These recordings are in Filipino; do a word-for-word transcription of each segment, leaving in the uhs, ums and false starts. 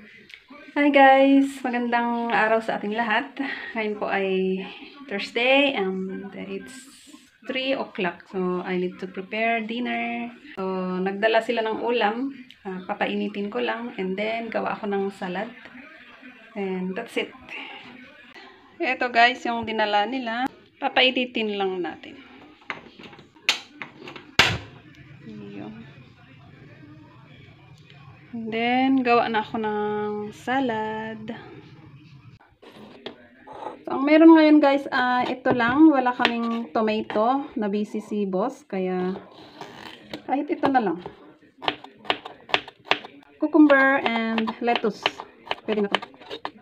Hi guys! Magandang araw sa ating lahat. Ngayon po ay Thursday and it's three o'clock. So, I need to prepare dinner. So, nagdala sila ng ulam. Uh, papainitin ko lang and then gawa ako ng salad. And that's it. Ito guys, yung dinala nila. Papainitin lang natin. And then, gawa na ako ng salad. So, ang meron ngayon guys, uh, ito lang. Wala kaming tomato. Na busy si boss. Kaya, kahit ito na lang. Cucumber and lettuce. Pwede na ito.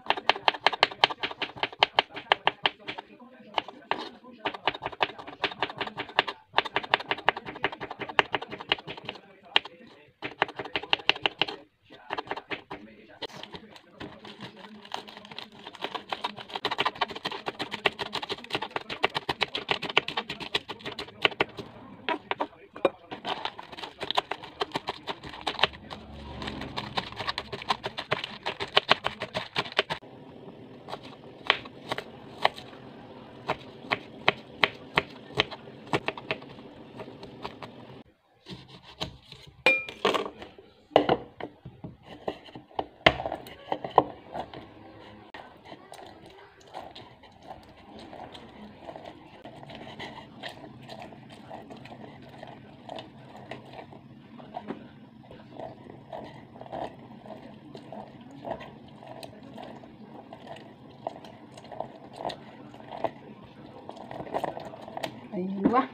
Ayun ba?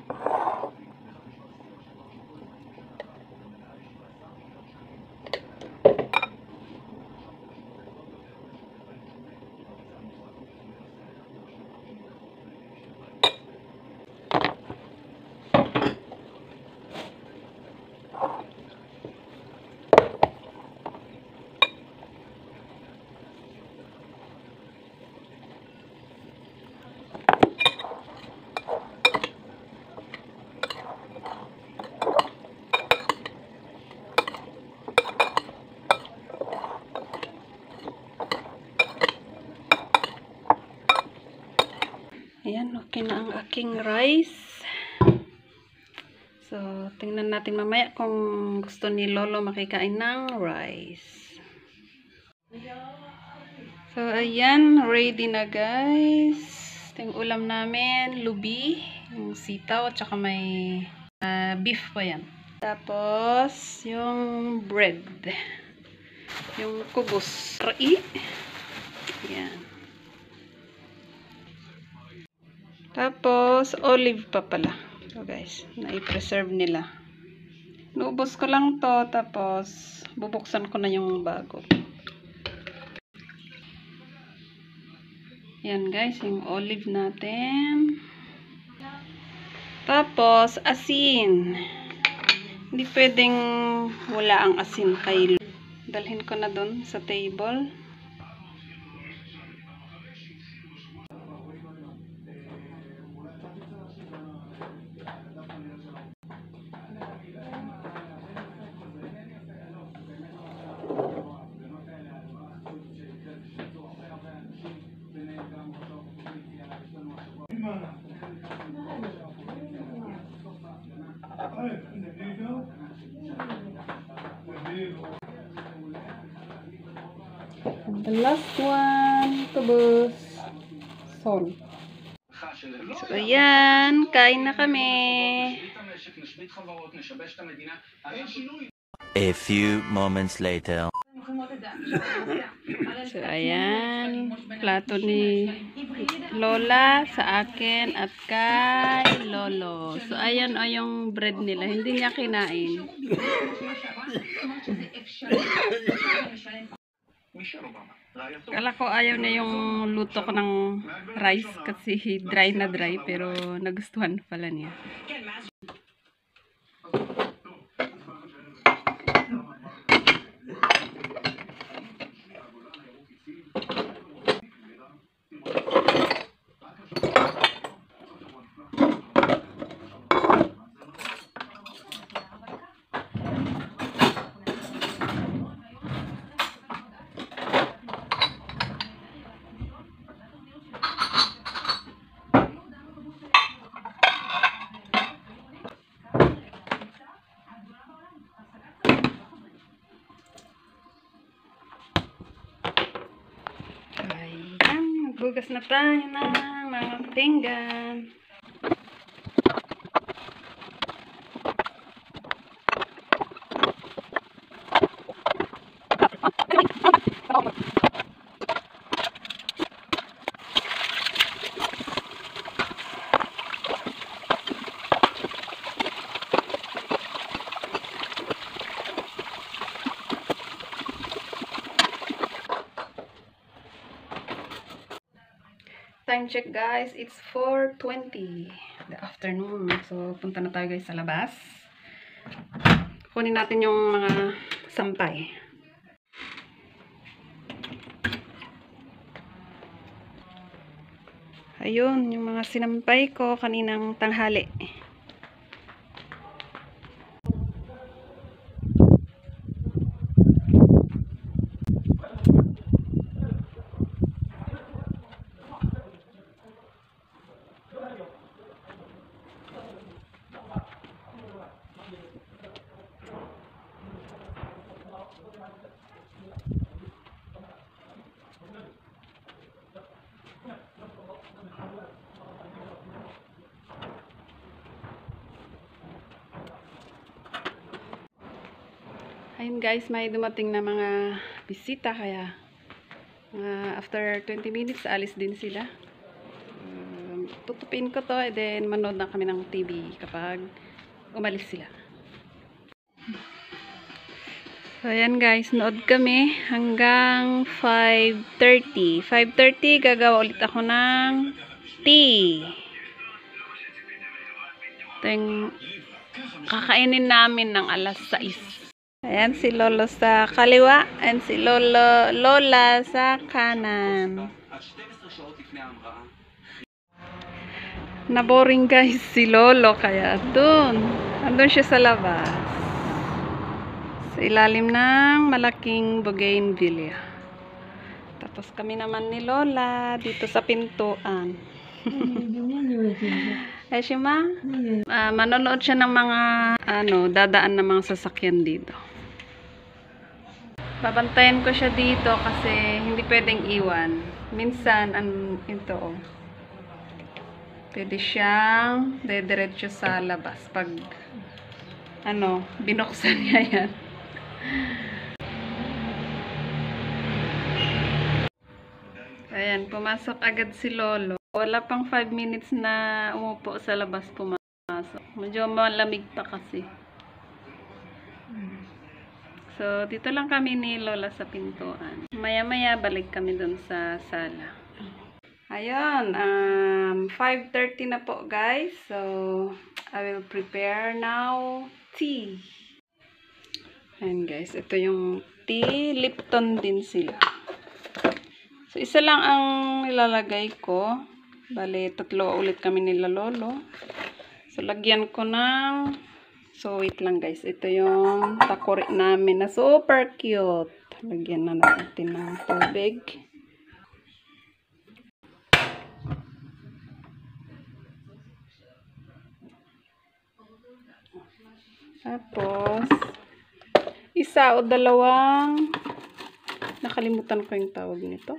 Ayan, okay na ang aking rice. So, tingnan natin mamaya kung gusto ni Lolo makikain ng rice. So, ayan, ready na guys. Ito yung ulam namin, lubi, yung sitaw, at saka may uh, beef pa yan. Tapos, yung bread. Yung kubos. Rai. Ayan. Tapos, olive pa pala. So guys, na-preserve nila. Naubos ko lang to, tapos bubuksan ko na yung bago. Yan guys, yung olive natin. Tapos, asin. Hindi pwedeng wala ang asin kay Lolo. Dalhin ko na dun sa table. And the last one, kubos, salt. So, ayan, kain na kami. A few moments later. So, ayan, plato ni Lola sa akin at kay Lolo. So, ayan o yung bread nila. Hindi niya kinain. Kala ko ayaw na yung luto ko ng rice kasi dry na dry, pero nagustuhan pala niya. Hugas na tayo ng mga pinggan. Time check guys, it's four twenty the afternoon. So punta na tayo guys sa labas. Kunin natin yung mga sampay. Ayun, yung mga sinampay ko kaninang tanghali. Ayun guys, may dumating na mga bisita kaya uh, after twenty minutes alis din sila. Um, tutupin ko to and then manood na kami ng T V kapag umalis sila. So ayan guys, nood kami hanggang five thirty. five thirty gagawa ulit ako ng tea. Ito yung kakainin namin ng alas sais. Ayan si Lolo sa kaliwa and si Lolo Lola sa kanan. Naboring guys si Lolo kaya dun. Andun siya sa labas. Sa ilalim ng malaking bougainvillea. Tapos kami naman ni Lola dito sa pintuan. Ay siya ma? Uh, manonood siya ng mga ano, dadaan ng mga sasakyan dito. Babantayan ko siya dito kasi hindi pwedeng iwan. Minsan, an, ito oh. Pwede siyang dediretso sa labas pag ano, binuksan niya yan. Ayan, pumasok agad si Lolo. Wala pang five minutes na umupo sa labas pumasok. Medyo malamig pa kasi. So, dito lang kami ni Lola sa pintuan. Maya-maya, balik kami dun sa sala. Ayun, um, five thirty na po guys. So, I will prepare now tea. Ayan guys, ito yung tea. Lipton din sila. So, isa lang ang nilalagay ko. Bale, tatlo ulit kami nila Lolo. So, lagyan ko ng... So, wait lang guys. Ito yung takori namin na super cute. Lagyan na natin ng tubig. Tapos, isa o dalawang, nakalimutan ko yung tawag nito.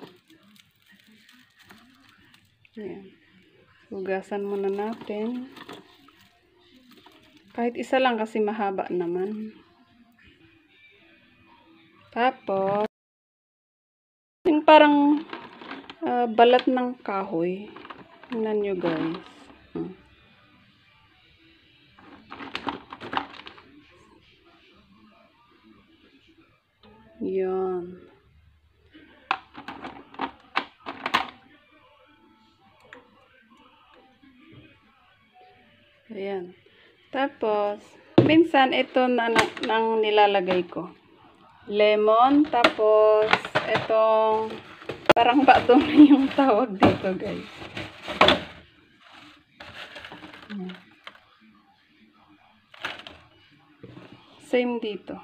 Ayan. Hugasan muna natin. Kahit isa lang kasi mahaba naman. Tapos, yung parang uh, balat ng kahoy. Tingnan nyo guys. Hmm. Yan. Ayan. Tapos, minsan ito na nang nilalagay ko. Lemon, tapos itong parang bato na yung tawag dito, guys. Same dito.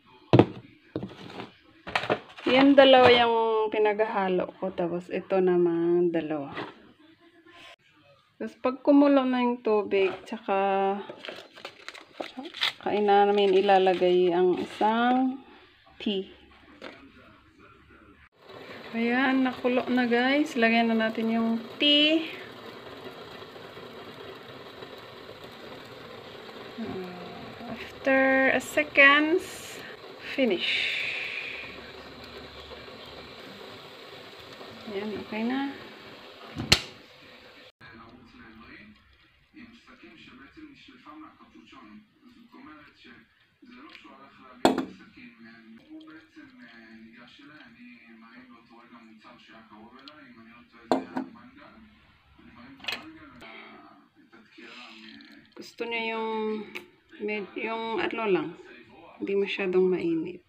Yan dalawa yung pinaghahalo ko, tapos ito naman dalawa. Tapos pag kumulo na yung tubig, tsaka kain na namin ilalagay ang isang tea. Ayan, nakulo na guys. Lagyan na natin yung tea. Uh, after a seconds, finish. Ayan, okay na. Gusto niya yung med, yung ano lang, hindi masyadong mainit.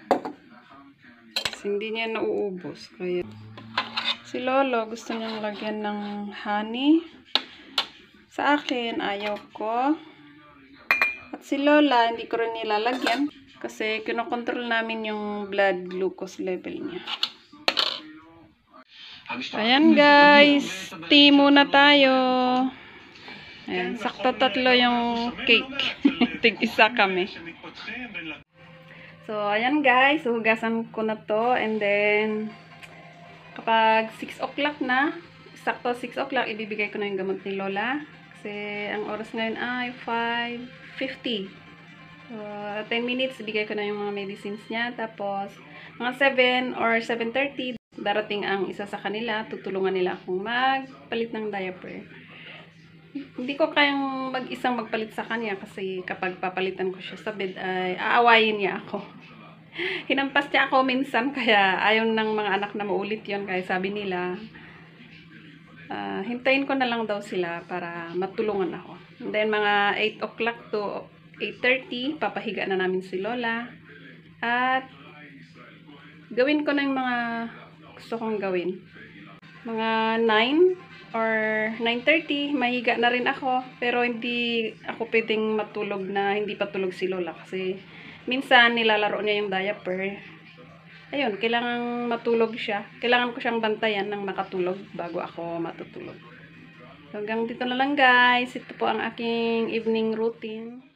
Kasi hindi niya nauubos. Kaya si Lolo gusto niyang lagyan ng honey. Sa akin, ayaw ko. At si Lola, hindi ko rin nilalagyan. Kasi kinokontrol namin yung blood glucose level niya. Ayan guys, tea muna tayo. Ayan, sakto tatlo yung cake. Tig-isa kami. So, ayan guys, hugasan ko na to. And then, kapag six o'clock na, sakto six o'clock, ibibigay ko na yung gamot ni Lola. Kasi, ang oras ngayon ay five fifty. So, ten minutes, ibigay ko na yung mga medicines niya. Tapos, mga seven or seven thirty, darating ang isa sa kanila. Tutulungan nila akong magpalit ng diaper. Hindi ko kayang mag-isang magpalit sa kanya kasi kapag papalitan ko siya sa bed ay aawayin niya ako. Hinampas niya ako minsan kaya ayaw ng mga anak na maulit yon. Kaya sabi nila, uh, hintayin ko na lang daw sila para matulungan ako. And then mga eight o'clock to eight thirty, papahiga na namin si Lola. At gawin ko na yung mga gusto kong gawin. Mga nine or nine thirty, mahiga na rin ako. Pero hindi ako pwedeng matulog na hindi pa tulog si Lola. Kasi minsan nilalaro niya yung diaper. Ayun, kailangan matulog siya. Kailangan ko siyang bantayan ng makatulog bago ako matutulog. Hanggang dito na lang guys. Ito po ang aking evening routine.